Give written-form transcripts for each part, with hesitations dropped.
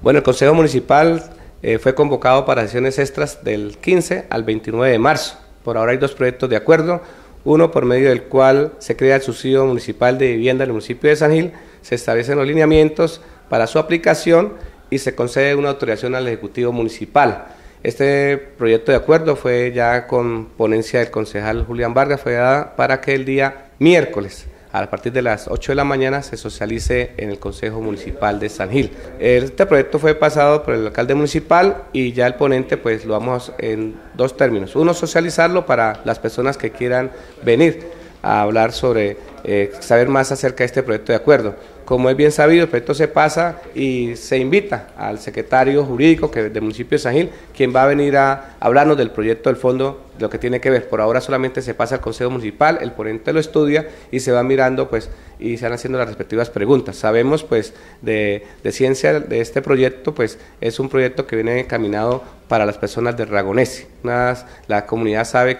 Bueno, el Consejo Municipal fue convocado para sesiones extras del 15 al 29 de marzo. Por ahora hay dos proyectos de acuerdo, uno por medio del cual se crea el subsidio municipal de vivienda en el municipio de San Gil, se establecen los lineamientos para su aplicación y se concede una autorización al Ejecutivo Municipal. Este proyecto de acuerdo fue ya con ponencia del concejal Julián Vargas, fue dada para que el día miércoles, a partir de las 8 de la mañana, se socialice en el Consejo Municipal de San Gil. Este proyecto fue pasado por el alcalde municipal y ya el ponente pues lo vamos en dos términos. Uno, socializarlo para las personas que quieran venir a hablar sobre, saber más acerca de este proyecto de acuerdo. Como es bien sabido, el proyecto se pasa y se invita al secretario jurídico del municipio de San Gil, quien va a venir a hablarnos del proyecto del fondo, de lo que tiene que ver. Por ahora solamente se pasa al Consejo Municipal, el ponente lo estudia y se va mirando pues y se van haciendo las respectivas preguntas. Sabemos pues de ciencia de este proyecto, pues es un proyecto que viene encaminado para las personas de Ragonesi. La comunidad sabe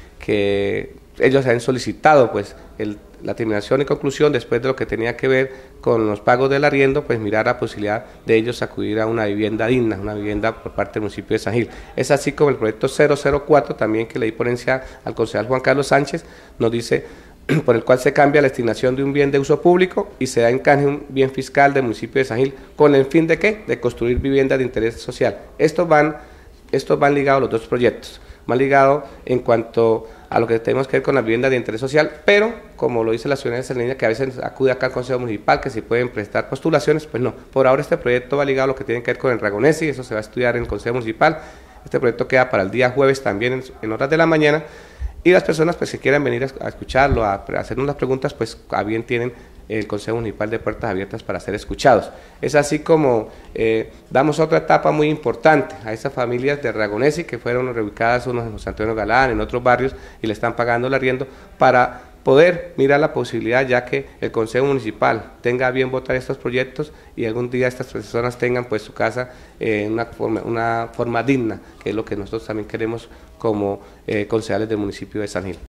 que ellos han solicitado pues la terminación y conclusión después de lo que tenía que ver con los pagos del arriendo, pues mirar la posibilidad de ellos acudir a una vivienda digna, una vivienda por parte del municipio de San Gil. Es así como el proyecto 004 también, que le di ponencia al concejal Juan Carlos Sánchez, nos dice por el cual se cambia la destinación de un bien de uso público y se da en canje un bien fiscal del municipio de San Gil con el fin de ¿qué? De construir viviendas de interés social. Estos van ligados los dos proyectos, van ligados en cuanto a lo que tenemos que ver con las viviendas de interés social, pero como lo dice la ciudadanía salneña, que a veces acude acá al Consejo Municipal, que si pueden prestar postulaciones, pues no. Por ahora este proyecto va ligado a lo que tiene que ver con el Ragonesi, eso se va a estudiar en el Consejo Municipal. Este proyecto queda para el día jueves también en horas de la mañana, y las personas pues que quieran venir a escucharlo, a hacernos las preguntas, pues a bien tienen el Consejo Municipal de puertas abiertas para ser escuchados. Es así como damos otra etapa muy importante a esas familias de Ragonesi que fueron reubicadas, unos en José Antonio Galán, en otros barrios, y le están pagando el arriendo, para poder mirar la posibilidad, ya que el Consejo Municipal tenga a bien votar estos proyectos y algún día estas personas tengan pues su casa en una forma digna, que es lo que nosotros también queremos como concejales del municipio de San Gil.